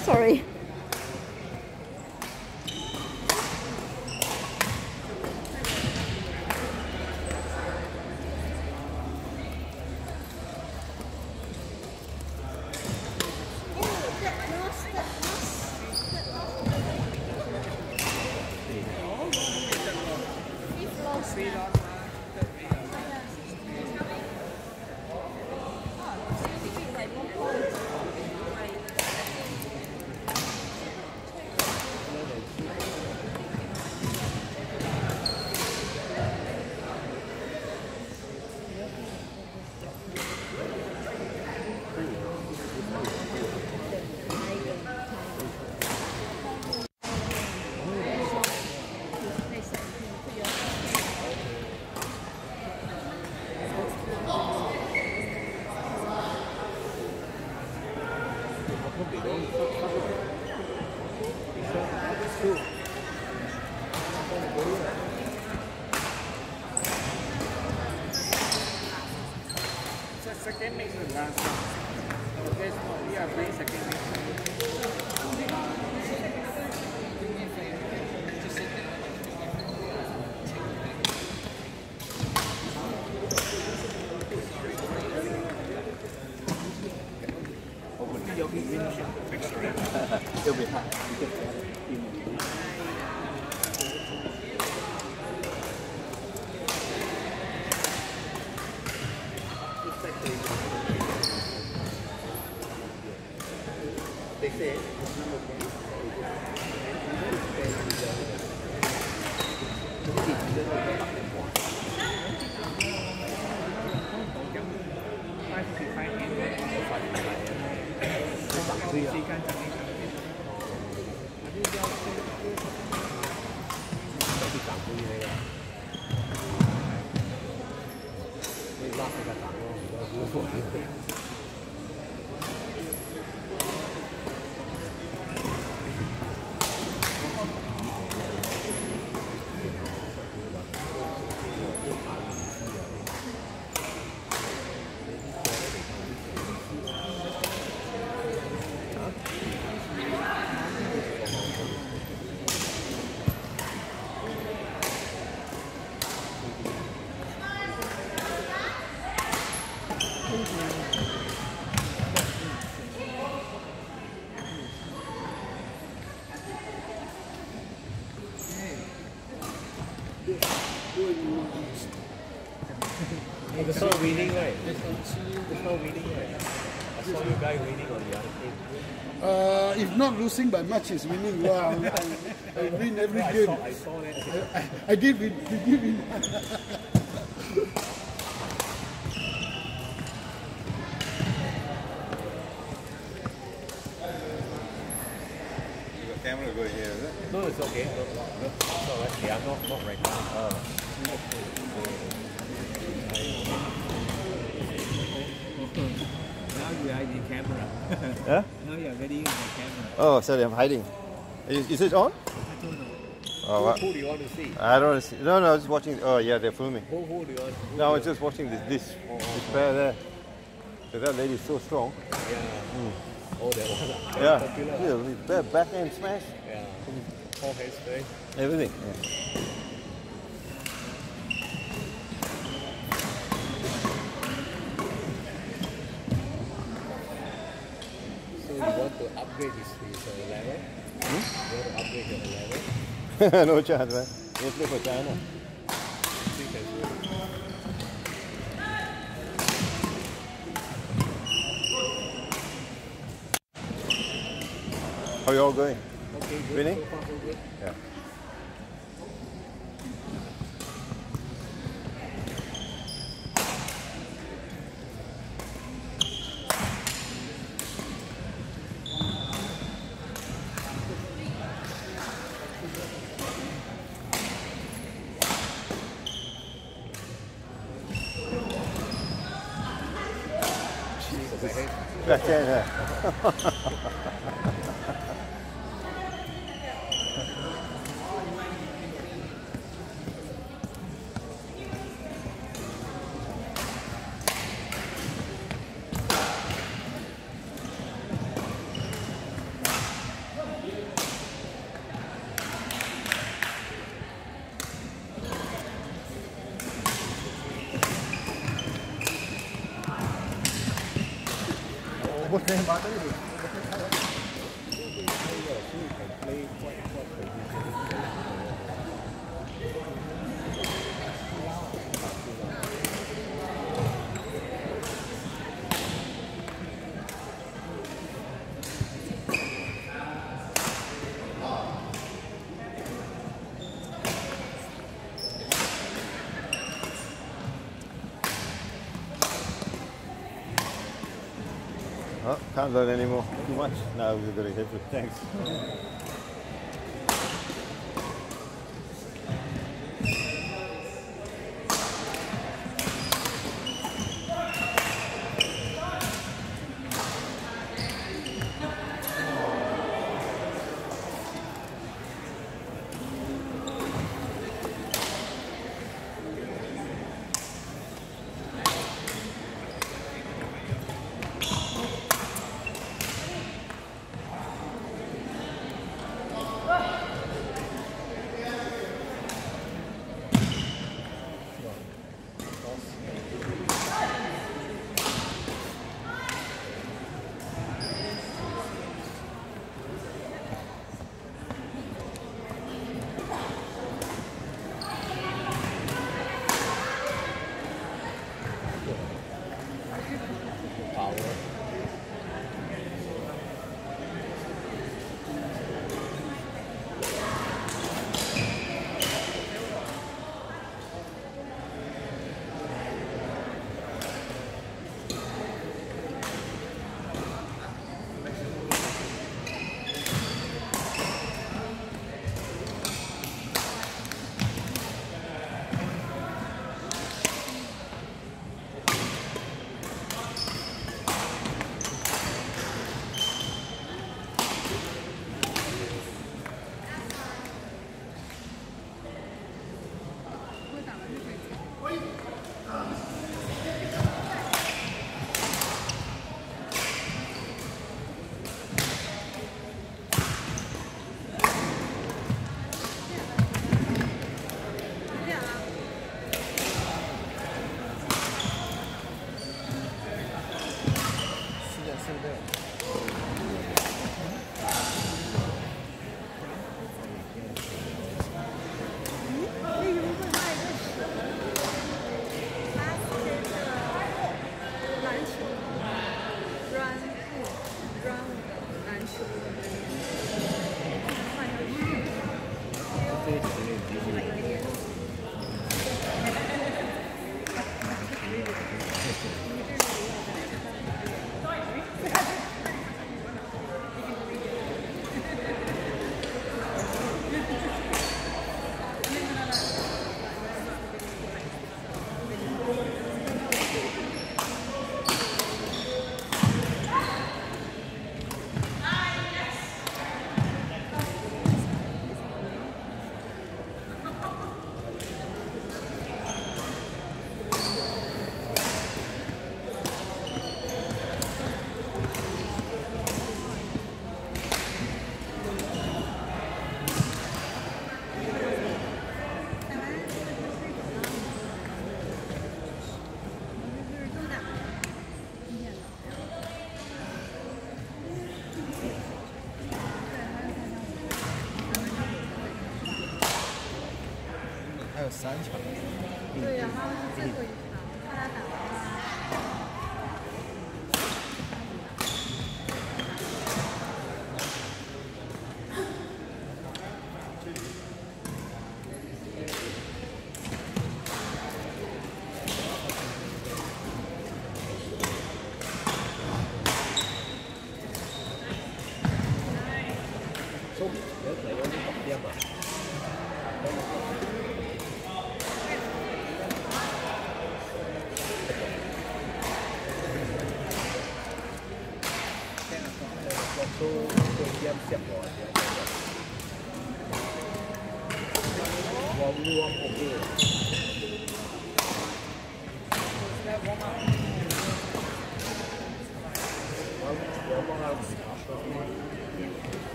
Sorry. Second mix is last. Okay, we are playing second mix. It'll be hot. They say There's no winning, right? There's no winning, right? I saw you guy winning on the other team. If not losing by much, is winning. Wow, I win every game. I saw that. I did win. Did you win? camera going here, is it? No, it's okay. No, it's all right. Yeah, I'm not right now. Now you are in the camera. Huh? Now you are ready in the camera. Oh, sorry, I'm hiding. Is it on? I don't know. Oh, what? Who do you want to see? I don't want to see. No, I was just watching. Oh, yeah, they're filming. Who do you want? No, I was just watching this pair there. So that lady's so strong. Yeah. Oh, that one. Yeah. Popular. Yeah, their backhand smash. Yeah. Forehand straight. Everything. Yeah. So you want to upgrade his level? You want to upgrade your level? No chance, man. You play for China. See, can do it. How you all going? Okay, good. Winning? So far, so good. Yeah. Backhand, yeah. Bukan mata ni. Oh, can't learn anymore. Too much. No, we're going to hit it. Thanks. 还有3场。 对，然后是最后一场，看他打完。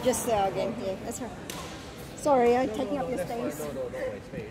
Just our game. Yeah, that's right. Sorry, I'm taking up your space. No, my space.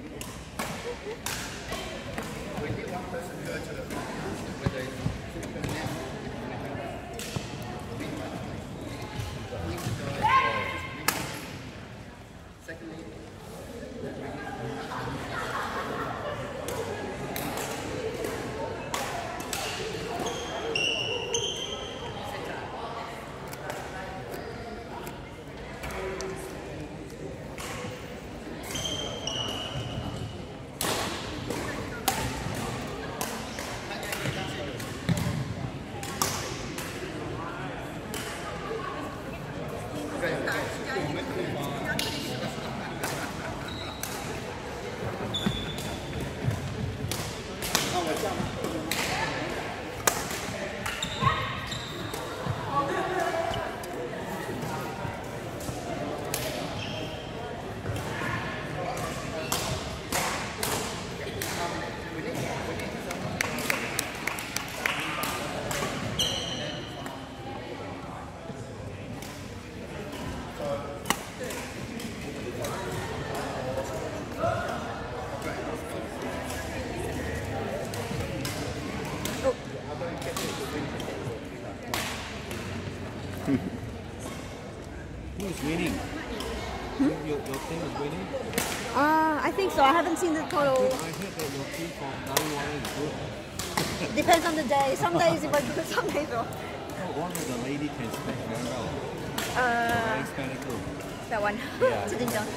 Who is winning? Your team is winning? I think so. I haven't seen the total. I heard that your team from Nariwara is good. Depends on the day. Some days it was good, some days not. Oh, one of the lady can smash very well. Very spectacle. That one. Yeah. Sitting down.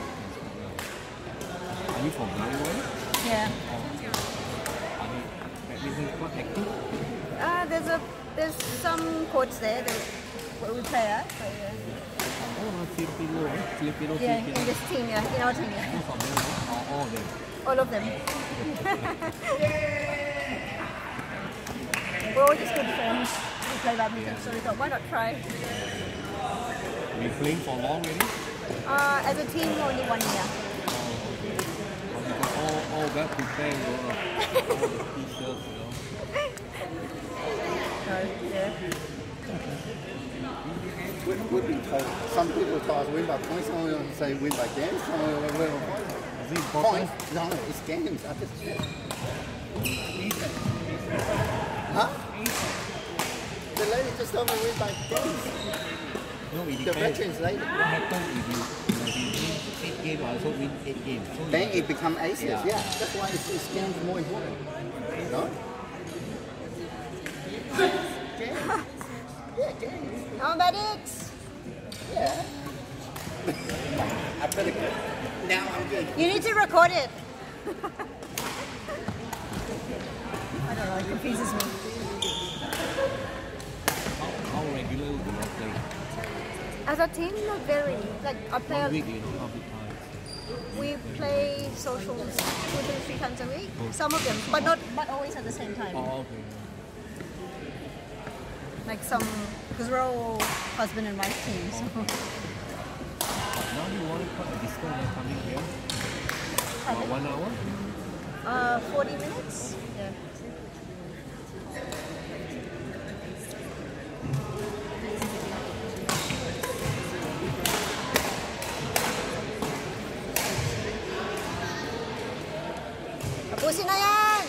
Are you from Nariwara? Yeah. Are they badminton quite active? There's some courts there that we play at. So yeah. Oh, no, Filipino, Filipino. Yeah, in this team, yeah, in our team, yeah. Who's from there? All of them. All of them. We're all just good friends. We play badminton, so we thought, why not try? We playing for long already? As a team, only 1 year. All well prepared, all the t-shirts, you know. Yeah. We've been told, some people tell us win by points, some will say win by games, some will win by points. Is it important? Points? No, it's games. I just Huh? The lady just told me win by games. No, it The depends. veterans lady. What happens if you win 8 games, I also win 8 games. So Then it become aces, Yeah. yeah. That's why it's games more important. No? Yeah, games. Oh, medics! Yeah. I better go. Now I'm good. You need to record it. I don't know, it confuses me. how regular do you play? As a team, not very. Like, I play, 1 week, you know, how many times? we play socials 2 to 3 times a week. Some of them, but not always at the same time. Oh, okay. Like some, because we're all husband and wife teams. So. Now you want to cut the distance and coming here? About 1 hour? 40 minutes? Yeah. Tapusin na yan!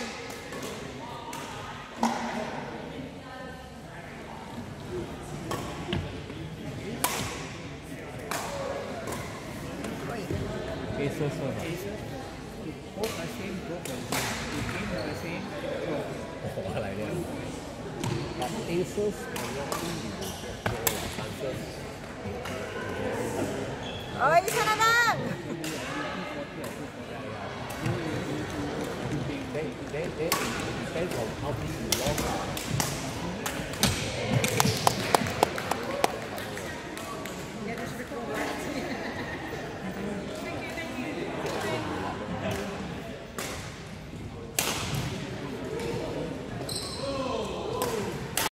Aces or not? Both are same broken. The game are the same. Oh, like that. But aces and your team, you will get the chances. Oh, isa na lang! Then it depends on how big you lost.